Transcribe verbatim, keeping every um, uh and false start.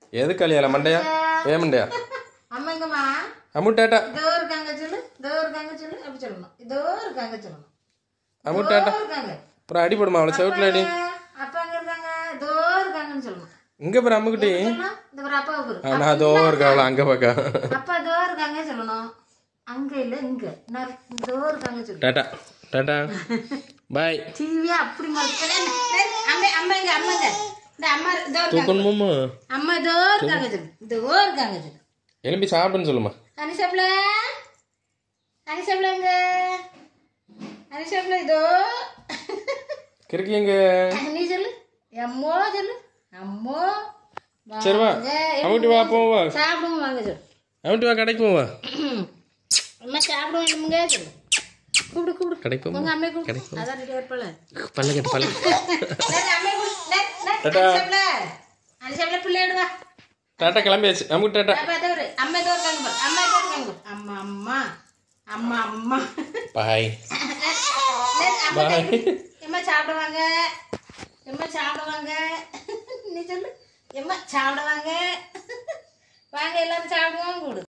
எது கல்யாணம் மண்டையா ஏ மண்டையா அம்மாங்கம்மா அம்மு டாட்டா இதோ இருக்காங்க சொல்லு இதோ இருக்காங்க சொல்லு அப்படி சொல்லணும் இதோ இருக்காங்க சொல்லணும் அம்மு டாட்டா இருக்காங்க அப்புறம் அடிபடுமா அவளை செவுத்துல அடி அப்பா அங்க இருக்காங்க இதோ இருக்காங்கன்னு சொல்லணும் இங்க பாரு அம்முக்குட்டி இந்த ஒரு அப்பா பாரு நான் அதோ இருக்கா அவளை அங்க பாக்கா அப்பா இதோ இருக்காங்க சொல்லணும் அங்க இல்ல இங்க நான் இதோ இருக்காங்க சொல்லு டாட்டா டாட்டா பாய் டிவியா அப்படி மாதிரி அம்மா அம்மா இங்க அம்மா இங்க இந்த அம்மா இதோ தூக்கணுமா அம்மா இதோ இருக்காங்க சொல்லு இதோ இருக்காங்க சொல்லு எலும்பி சாப்பிடுன்னு சொல்லுமா அனிஷாப்ல அனிஷாப்ல எங்க அனிஷாப்ல இதோ கிறுக்கி எங்க நீ சொல்லு அம்மோ சொல்லு அம்மோ சரி வா அம்முட்டி வா போவா சாப்பிடுங்க வாங்க சொல்லு அம்முட்டி வா கடைக்கு போவா அம்மா சாப்பிடுவாங்க சொல்லு கூப்பிடு கூப்பிடு கடைக்கு போவா உங்க அம்மையை கூப்பிடு அதான் ரெடி ஆயிருப்பல பல்ல கட்டு பல்ல அம்மையை கூப்பிடு அனிஷாப்ல அனிஷாப்ல பிள்ளை எடுவா டாட்டா கிளம்பியாச்சு அம்முக்கு டாட்டா அம்மா இதோ இருக்காங்க பாரு அம்மா இதோ இருக்காங்க பாரு அம்மா அம்மா அம்மா அம்மா பாய் பாய் எம்மா சாப்பிடுவாங்க எம்மா சாப்பிடுவாங்க நீ சொல்லு எம்மா சாப்பிடுவாங்க வாங்க எல்லாரும் சாப்பிடுவோம் கூடு